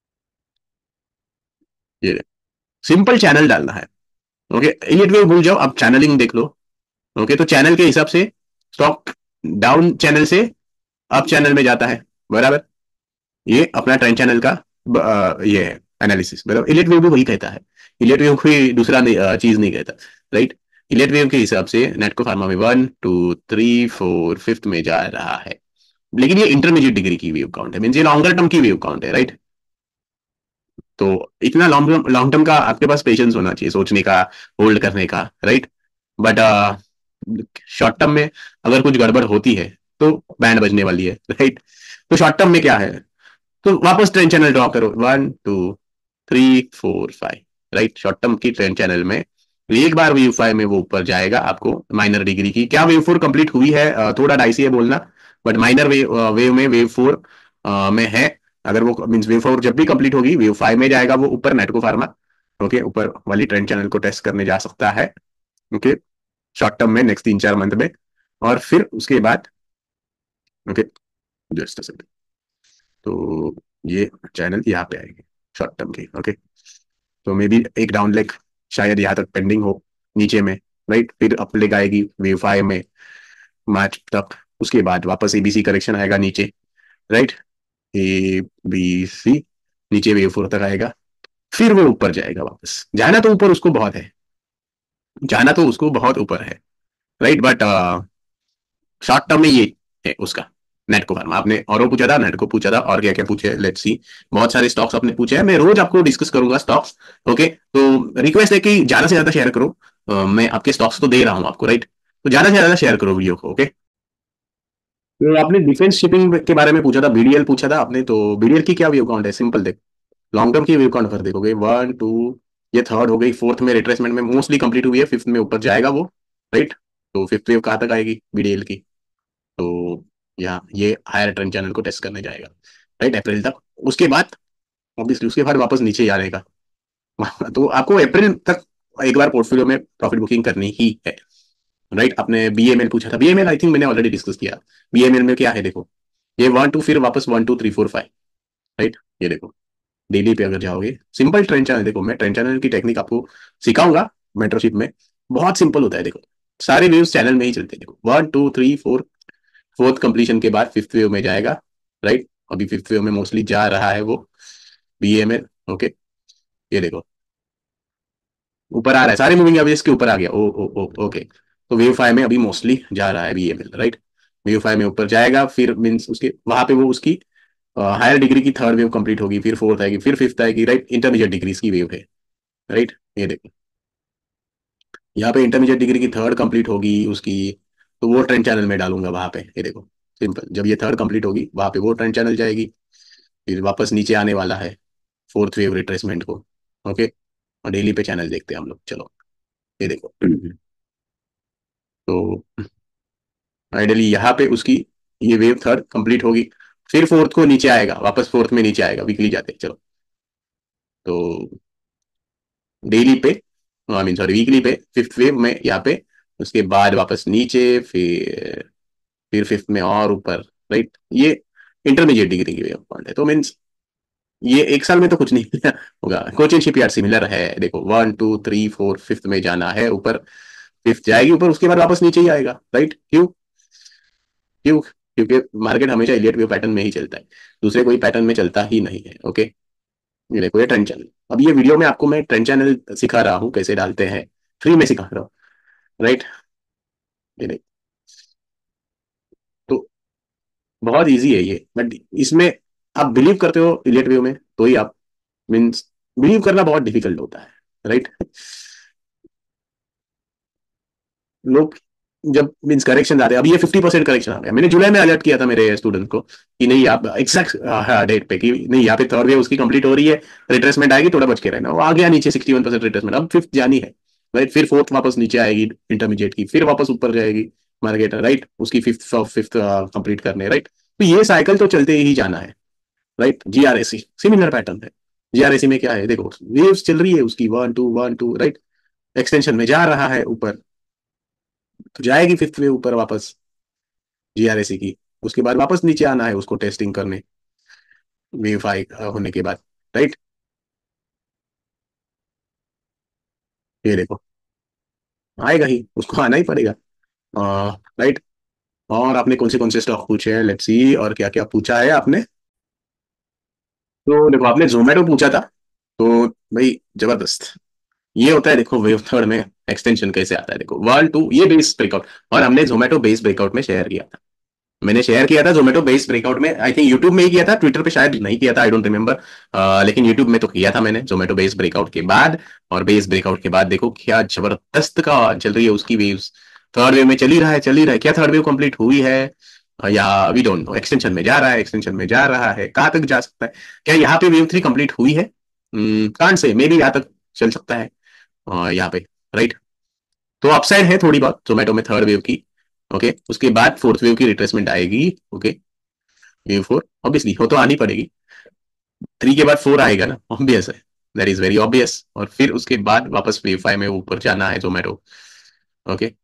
ये सिंपल चैनल डालना है। ओके, इलियट वेव भूल जाओ, आप चैनलिंग देख लो। ओके, तो चैनल के हिसाब से स्टॉक डाउन चैनल से अप चैनल में जाता है, बराबर? ये अपना ट्रेंड चैनल का ब- ये है एनालिसिस, मतलब इलियट वेव भी वही कहता है। इलियट वेव कोई दूसरा नहीं, अ, चीज नहीं कहता, राइट? इलियट वेव के हिसाब से नेटको फार्मा में one two three four fifth में जा रहा है, लेकिन ये इंटरमीडिएट डिग्री की वेव काउंट है, मीन ये लॉन्गर टर्म की वेव काउंट है, राइट? तो इतना लॉन्ग लॉन्ग टर्म का आपके पास पेशेंस होना चाहिए, सोचने का, होल्ड करने का, राइट? बट शॉर्ट टर्म में अगर कुछ गड़बड़ होती है तो बैंड बजने वाली है, राइट? तो शॉर्ट टर्म में क्या है, तो वापस ट्रेंड चैनल ड्रॉ करो, one two three four five, right? Short term की ट्रेंड चैनल में एक बार वेव फाइव में वो ऊपर जाएगा, आपको माइनर डिग्री की क्या वेव फोर कंप्लीट हुई है, अ, थोड़ा डाइसी है बोलना, बट माइनर वेव वेव में वेव फोर में है। अगर वो मीन्स वेव फोर जब भी कंप्लीट होगी, वेव फाइव में जाएगा वो ऊपर, नेटको फार्मा। ओके, ऊपर वाली ट्रेंड चैनल को टेस्ट करने जा सकता है। ओके, शॉर्ट टर्म में नेक्स्ट तीन चार मंथ में, और फिर उसके बाद, ओके, जस्ट तो ये चैनल यहाँ पे आएगी शॉर्ट टर्म की। ओके, तो मे बी एक डाउन लेग शायद यहाँ तक पेंडिंग हो नीचे में, राइट? फिर अप लेग आएगी वेव फाइव में मार्च तक, उसके बाद वापस एबीसी करेक्शन आएगा नीचे, राइट? ए बी सी, नीचे वेव फोर तक आएगा, फिर वो ऊपर जाएगा वापस। जाना तो ऊपर उसको बहुत है, जाना तो उसको बहुत ऊपर है, राइट? बट शॉर्ट टर्म में ये है उसका। नेट को फार्मा आपने और वो पूछा था, नेट को पूछा था, और क्या क्या पूछे, लेट्स सी। बहुत सारे स्टॉक्स आपने पूछे हैं, मैं रोज आपको डिस्कस करूंगा स्टॉक्स। ओके, तो रिक्वेस्ट है कि ज्यादा से ज्यादा शेयर करो। अ, मैं आपके स्टॉक्स तो दे रहा हूँ आपको, राइट? तो ज्यादा से ज्यादा शेयर करो वीडियो को। ओके, तो आपने डिफेंस शिपिंग के बारे में पूछा था, बीडीएल पूछा था आपने, तो बीडीएल की क्या व्यू काउंट है, सिंपल देख, लॉन्ग टर्म की व्यू काउंट कर देखोगे, वन टू, ये थर्ड हो गई, फोर्थ में रिट्रेसमेंट में मोस्टली कंप्लीट हुई है, फिफ्थ में ऊपर जाएगा वो, राइट? तो फिफ्थ वेव कहाँ तक आएगी बीडीएल की, तो यहाँ ये हायर ट्रेंड चैनल को टेस्ट करने जाएगा, राइट? अप्रैल तक, उसके बाद ऑब्वियसली उसके बाद वापस नीचे जाने का। तो आपको अप्रैल तक एक बार पोर्टफोलियो में प्रॉफिट बुकिंग करनी ही है, राइट? आपने बीएमएल पूछा था, बीएमएल आई थिंक मैंने ऑलरेडी डिस्कस किया। बीएमएल में क्या है देखो, ये वन टू, फिर वापस one two three four five, right? ये देखो, डेली पे अगर जाओगे, सिंपल ट्रेंड चैनल, देखो मैं ट्रेंड चैनल की टेक्निक आपको सिखाऊंगा मेंटरशिप में, बहुत सिंपल होता है। देखो सारे व्यूज चैनल में ही चलते हैं, देखो one two three four, fourth completion के बाद फिफ्थ वेव में जाएगा, राइट? अभी फिफ्थ वेव में मोस्टली जा रहा है वो बीएमएल। ओके, ये देखो ऊपर आ रहा है, सारे मूविंग एवरेज के ऊपर आ गया। ओ ओ ओ ओके, तो वेव फाइव में अभी मोस्टली जा रहा है अभी ये मिल, राइट। वेव फाइव में ऊपर जाएगा, फिर मीन्स उसके वहां पे वो उसकी हायर डिग्री की थर्ड वेव कंप्लीट होगी, फिर फोर्थ आएगी, फिर फिफ्थ आएगी, राइट। इंटरमीडिएट डिग्रीज की वेव है, राइट। ये देखो यहाँ पे इंटरमीडिएट डिग्री की थर्ड कंप्लीट होगी उसकी, तो वो ट्रेंड चैनल में डालूंगा वहां पे। ये देखो सिंपल, जब ये थर्ड कंप्लीट होगी वहां पे वो ट्रेंड चैनल जाएगी, फिर वापस नीचे आने वाला है फोर्थ वेव रिट्रेसमेंट को। ओके, और डेली पे चैनल देखते हैं हम लोग, चलो। ये देखो तो आइडियली यहाँ पे उसकी ये वेव थर्ड कंप्लीट होगी, फिर फोर्थ को नीचे आएगा, वापस फोर्थ में नीचे आएगा, वीकली जाते हैं, चलो। तो डेली पे, आई मीन सॉरी वीकली पे, फिफ्थ वेव में यहाँ पे, उसके बाद वापस नीचे, फिर फिर फिफ्थ में और ऊपर, राइट। ये इंटरमीडिएट डिग्री की वेव पॉइंट है, तो मीन्स ये एक साल में तो कुछ नहीं होगा। कोचिन शिपयार्ड सिमिलर है, देखो one two three four fifth में जाना है ऊपर, फिफ्थ जाएगी ऊपर, उसके बाद वापस नीचे ही आएगा, राइट। क्यों? क्यों? क्योंकि मार्केट हमेशा इलियट व्यू पैटर्न में ही चलता है, दूसरे कोई पैटर्न में चलता ही नहीं है। ओके, ये देखो ये ट्रेंड चैनल। अब ये वीडियो में आपको मैं ट्रेंड चैनल सिखा रहा हूँ कैसे डालते हैं, फ्री में सिखा रहा हूँ, राइट। ये देखो, तो बहुत इजी है ये, बट इसमें आप बिलीव करते हो इलियट व्यू में तो ही आप, मीन्स बिलीव करना बहुत डिफिकल्ट होता है, राइट। लोग जब मीन्स करेक्शन आ रहे हैं, अभी ये फिफ्टी परसेंट करेक्शन आ गया, मैंने जुलाई में अलर्ट किया था मेरे स्टूडेंट को कि नहीं आप एग्जैक्ट डेट पे कि नहीं यहाँ पे थर्ड वे उसकी कंप्लीट हो रही है, रिट्रेसमेंट आएगी, थोड़ा बच के रहना। वो आ गया नीचे सिक्सटी वन परसेंट रिट्रेसमेंट, अब फिफ्थ जानी है, राइट। फिर फोर्थ वापस नीचे आएगी इंटरमीडिएट की, फिर वापस ऊपर जाएगी मार्केट, राइट, उसकी फिफ्थ फिफ्थ कंप्लीट करने, राइट। तो ये साइकिल तो चलते ही जाना है, राइट। जीआरएसी सिमिलर पैटर्न है। जीआरएसी में क्या है, देखो वेव्स चल रही है उसकी one two one two, right, extension में जा रहा है ऊपर, तो जाएगी फिफ्थ वे ऊपर वापस जीआरएसी की, उसके बाद वापस नीचे आना है उसको टेस्टिंग करने वेव फाइव होने के बाद, राइट। ये देखो आएगा ही, उसको आना ही पड़ेगा, राइट। और आपने कौन से कौन से स्टॉक पूछे हैं, लेट्स सी, और क्या क्या पूछा है आपने। तो देखो आपने जोमेटो पूछा था, तो भाई जबरदस्त ये होता है। देखो वेव थर्ड में एक्सटेंशन कैसे आता है, देखो वन टू ये बेस ब्रेकआउट, और हमने जोमेटो बेस ब्रेकआउट में शेयर किया था, मैंने शेयर किया था जोमेटो बेस ब्रेकआउट में, आई थिंक यूट्यूब में ही किया था, ट्विटर पे शायद नहीं किया था, आई डोंट रिमेंबर, लेकिन यूट्यूब में तो किया था मैंने जोमेटो बेस ब्रेकआउट के बाद। और बेस ब्रेकआउट के बाद देखो क्या जबरदस्त का चल रही है उसकी वेव्स, थर्ड वेव में चली रहा है, चली रहा है, क्या थर्ड वेव कंप्लीट हुई है अ, या वी डोंट नो, एक्सटेंशन में जा रहा है, एक्सटेंशन में जा रहा है, कहाँ तक जा सकता है, क्या यहाँ पे वेव थ्री कंप्लीट हुई है, कांट से, मे बी यहाँ तक चल सकता है अ, यहाँ पे, राइट। तो अपसाइड है थोड़ी बहुत जोमेटो में थर्ड वेव की। ओके, उसके बाद फोर्थ वेव की रिट्रेसमेंट आएगी। ओके, वेव फोर ऑब्वियसली हो तो आनी पड़ेगी, थ्री के बाद फोर आएगा ना, ऑब्वियस है, दैट इज वेरी ऑब्वियस। और फिर उसके बाद वापस वेव फाइव में ऊपर जाना है जोमेटो। ओके,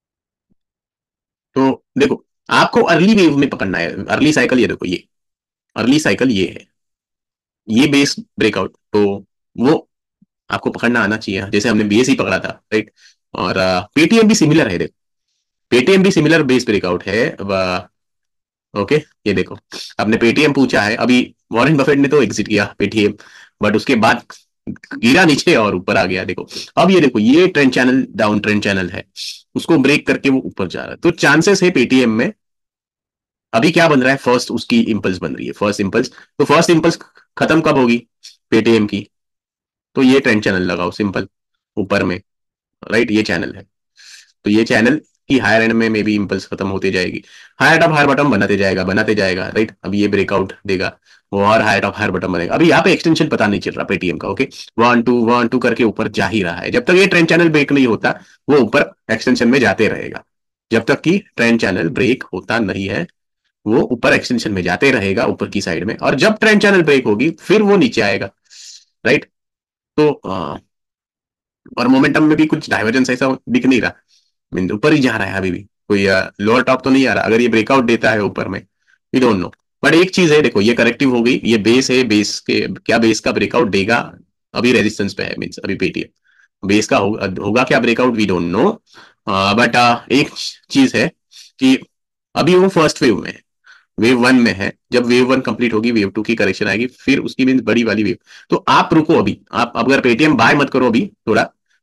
तो देखो आपको अर्ली वेव में पकड़ना है, अर्ली साइकिल, ये देखो ये अर्ली साइकिल ये है, ये बेस ब्रेकआउट, तो वो आपको पकड़ना आना चाहिए, जैसे हमने बीएसई पकड़ा था, राइट। और पेटीएम भी सिमिलर है, देखो पेटीएम भी सिमिलर बेस ब्रेकआउट है। ओके, ये देखो आपने पेटीएम पूछा है, अभी वॉरेन बफेट ने तो एग्जिट किया पेटीएम, बट उसके बाद गिरा नीचे और ऊपर आ गया, देखो। अब ये देखो ये trend channel, down trend channel है, उसको ब्रेक करके वो ऊपर जा रहा है, तो चांसेस है पेटीएम में। अभी क्या बन रहा है, फर्स्ट उसकी इंपल्स बन रही है, फर्स्ट इंपल्स, तो फर्स्ट इंपल्स खत्म कब होगी पेटीएम की, तो ये ट्रेंड चैनल लगाओ सिंपल ऊपर में, राइट। ये चैनल है, तो ये चैनल की हायर एंड में मे बी इंपल्स खत्म होते जाएगी, हायर टॉप हायर बटन बनाते जाएगा, बनाते जाएगा, राइट। अब ये ब्रेकआउट देगा, वो और हायर टॉप हायर बटन बनेगा। अभी यहाँ पे एक्सटेंशन पता नहीं चल रहा पेटीएम का, okay, one two one two करके ऊपर जा ही रहा है, जब तक ये ट्रेंड चैनल ब्रेक नहीं होता वो ऊपर एक्सटेंशन में जाते रहेगा, जब तक कि ट्रेंड चैनल ब्रेक होता नहीं है वो ऊपर एक्सटेंशन में जाते रहेगा ऊपर की साइड में, और जब ट्रेंड चैनल ब्रेक होगी फिर वो नीचे आएगा, राइट। तो आ, और मोमेंटम में भी कुछ डाइवर्जेंस ऐसा दिख नहीं रहा, मीन ऊपर ही जा रहा है अभी भी, कोई लोअर टॉप तो नहीं आ रहा, अगर ये ब्रेकआउट देता है ऊपर में वी डोंट नो। बट एक चीज है, देखो ये करेक्टिव हो गई, ये बेस है, बेस के क्या बेस का ब्रेकआउट देगा, अभी रेजिस्टेंस पे है, मीन्स अभी पेटीएम बेस का हो, होगा क्या breakout we don't know. But एक चीज है कि अभी वो फर्स्ट वेव में है, वेव वन में है, जब वेव वन कंप्लीट होगी वेव टू की करेक्शन आएगी, फिर उसकी मीन बड़ी वाली वेव, तो आप रुको अभी, आप अगर पेटीएम बाय मत करो अभी थोड़ा,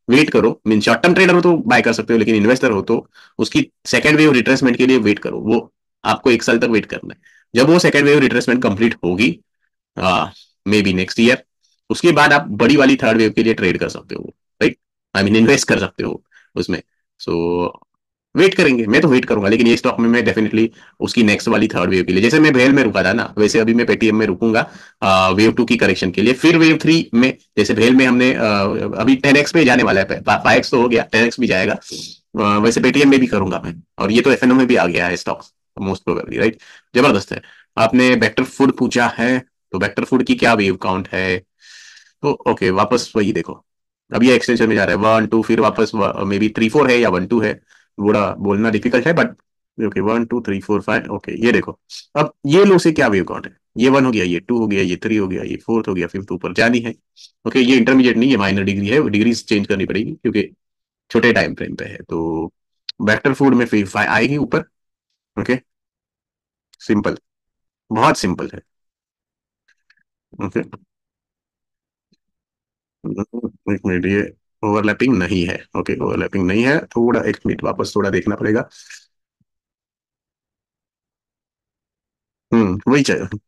वेट करो। मीन शॉर्ट टर्म ट्रेडर हो तो बाय कर सकते हो, लेकिन इन्वेस्टर हो तो उसकी सेकंड वेव रिट्रेसमेंट के लिए वेट करो। वो आपको एक साल तक वेट करना है। जब वो सेकंड वेव रिट्रेसमेंट कंप्लीट होगी, मे बी नेक्स्ट ईयर, उसके बाद आप बड़ी वाली थर्ड वेव के लिए ट्रेड कर सकते हो, राइट। आई मीन इन्वेस्ट कर सकते हो उसमें। सो so, वेट करेंगे, मैं तो वेट करूंगा, लेकिन ये स्टॉक में मैं डेफिनेटली उसकी नेक्स्ट वाली थर्ड वेव के लिए, जैसे मैं भेल में रुका था ना, वैसे अभी मैं पेटीएम में रुकूंगा वेव टू की करेक्शन के लिए, फिर वेव थ्री में, जैसे भेल में हमने uh, अभी टेन एक्स पे जाने वाला है, फाइव एक्स तो हो गया, टेन एक्स भी जाएगा। uh, वैसे पेटीएम में भी करूंगा मैं, और ये तो एफ एन ओ में भी आ गया है स्टॉक, मोस्ट प्रोबेबली, राइट। जबरदस्त है। आपने वेक्टर फूड पूछा है, तो वेक्टर फूड की क्या वेव काउंट है? तो ओके, वापस वही देखो, अब ये एक्सटेंशन में जा रहा है, वन टू, फिर वापस मे बी थ्री फोर है या वन टू है, थोड़ा बोलना डिफिकल्ट है, but okay, one two three four five, okay ये देखो। अब ये लो से क्या वेव काउंट है? ये वन हो गया, ये टू हो गया, ये थ्री हो गया, ये फोर्थ हो गया, फिफ्थ ऊपर जानी है। ओके, ये इंटरमीडिएट नहीं, ये माइनर डिग्री है, डिग्री चेंज करनी पड़ेगी क्योंकि छोटे टाइम फ्रेम पे है। तो वेक्टर फूड में फिर फाइव आएगी ऊपर। ओके, सिंपल, बहुत सिंपल है। ओके, एक मिनट, ये ओवरलैपिंग नहीं है। ओके, ओवरलैपिंग नहीं है, थोड़ा एक मिनट वापस थोड़ा देखना पड़ेगा। हम्म, वही चाहिए।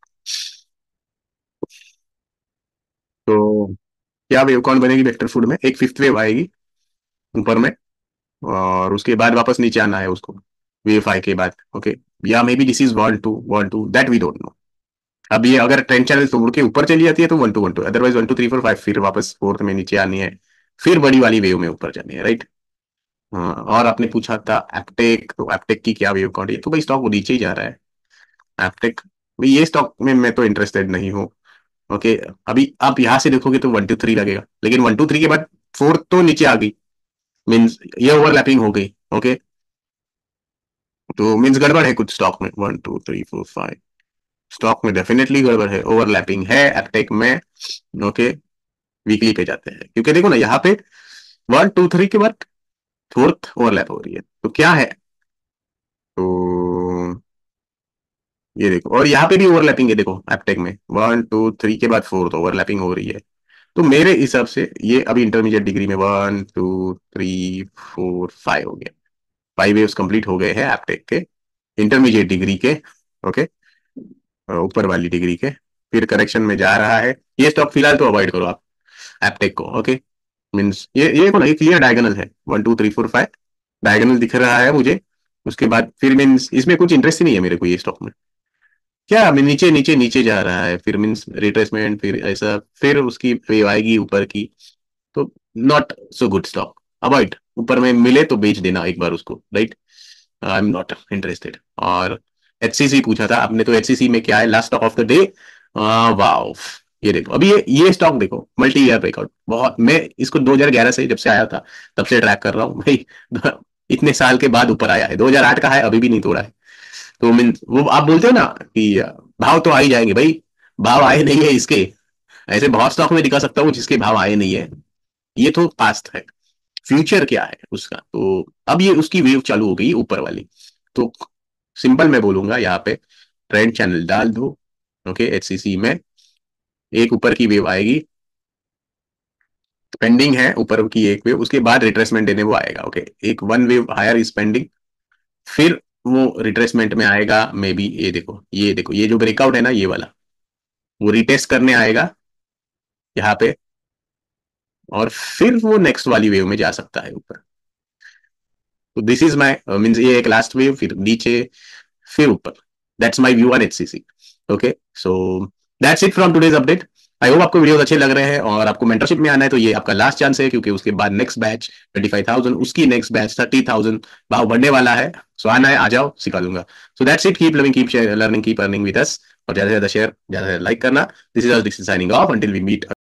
तो क्या वेव कौन बनेगी वेक्टर फूड में? एक फिफ्थ वेव आएगी ऊपर में, और उसके बाद वापस नीचे आना है उसको, वेव फाइव के बाद। ओके, या maybe this is one two one two, that we don't know. अब ये अगर ट्रेंड चैनल तोड़ के ऊपर चली जाती है तो one two one two, otherwise one two three four five, फिर वापस फोर्थ में नीचे आनी है, फिर बड़ी वाली वेव में ऊपर जानी है, राइट। हाँ, और आपने पूछा था एप्टेक, तो एप्टेक की क्या वेव काउंट है? तो भाई स्टॉक वो नीचे ही जा रहा है, एप्टेक। भाई ये स्टॉक में मैं तो इंटरेस्टेड नहीं हूँ। ओके, अभी आप यहाँ से देखोगे तो वन टू थ्री लगेगा, लेकिन वन टू थ्री के बाद फोर्थ तो नीचे आ गई, मीन्स ये ओवरलैपिंग हो गई। ओके, तो मीन्स गड़बड़ है कुछ स्टॉक में, one two three four five, stock में डेफिनेटली गड़बड़ है, ओवरलैपिंग है एप्टेक में। ओके, वीकली पे जाते हैं क्योंकि देखो ना यहाँ पे वन टू थ्री के बाद फोर्थ ओवरलैप हो रही है, तो क्या है? तो ये देखो, और यहाँ पे भी ओवरलैपिंग है, देखो एप्टेक में वन टू थ्री के बाद फोर्थ ओवरलैपिंग हो रही है। तो मेरे हिसाब से ये अभी इंटरमीडिएट डिग्री में one two three four five हो गया, फाइव वेव्स कंप्लीट हो गए हैं एप्टेक के, इंटरमीडिएट डिग्री के। ओके, ऊपर वाली डिग्री के, फिर करेक्शन में जा रहा है। ये स्टॉक फिलहाल तो अवॉइड करो आप, एप्टेक को। ओके, मीन्स ये ये को ना, ये क्लियर डायगोनल है, one two three four five diagonal दिख रहा है मुझे। उसके बाद फिर मीन्स इसमें कुछ इंटरेस्ट ही नहीं है मेरे को ये स्टॉक में। क्या मैं नीचे नीचे नीचे जा रहा है, फिर मीन्स रिट्रेसमेंट, फिर ऐसा, फिर उसकी वेव आएगी ऊपर की, तो not so good stock, avoid. ऊपर में मिले तो बेच देना एक बार उसको, right. I am not interested. और एचसीसी पूछा था आपने, तो एचसीसी में क्या है last stock of the day? Wow, ये देखो, अभी ये ये स्टॉक देखो, मल्टी ईयर ब्रेकआउट, बहुत, मैं इसको दो हज़ार ग्यारह से जब से आया था तब से ट्रैक कर रहा हूँ भाई। इतने साल के बाद ऊपर आया है, दो हज़ार आठ का है, अभी भी नहीं तोड़ा है। तो मीन वो आप बोलते हो ना कि भाव तो आ ही जाएंगे भाई, भाव आए नहीं है इसके। ऐसे बहुत स्टॉक में दिखा सकता हूँ जिसके भाव आए नहीं है, ये तो पास्ट है। फ्यूचर क्या है उसका? तो अब ये उसकी वेव चालू हो गई ऊपर वाली। तो सिंपल मैं बोलूंगा यहाँ पे, ट्रेंड चैनल डाल दो। ओके, एचसीसी में एक ऊपर की वेव आएगी, पेंडिंग है ऊपर की एक वेव, उसके बाद रिट्रेसमेंट देने वो आएगा। ओके, एक one wave higher is pending, फिर वो रिट्रेसमेंट में आएगा मे बी। ये देखो, ये देखो, ये जो ब्रेकआउट है ना ये वाला, वो रिटेस्ट करने आएगा यहाँ पे, और फिर वो नेक्स्ट वाली वेव में जा सकता है ऊपर। तो दिस इज माई मीन्स, ये एक लास्ट वेव, फिर नीचे, फिर ऊपर। That's my view on HCC. Okay, so that's it from today's update. I hope आपको वीडियोस अच्छे लग रहे हैं, और आपको मेंटरशिप में आना है तो ये आपका लास्ट चांस है, क्योंकि उसके बाद next batch twenty five thousand, उसकी नेक्स्ट बैच थर्टी थाउजेंड भाव बढ़ने वाला है। सो so, आना है, आ जाओ, सिखा दूंगा। So that's it, keep loving, keep learning, keep earning with us, और ज्यादा से ज्यादा शेयर, ज्यादा से लाइक करना। This is this is signing off, until we meet.